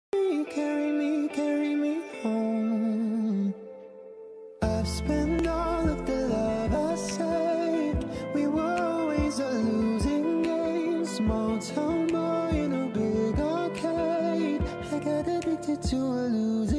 carry me home. I've spent all of the love I saved. We were always a losing game. Small town boy in a big arcade. I got addicted to a losing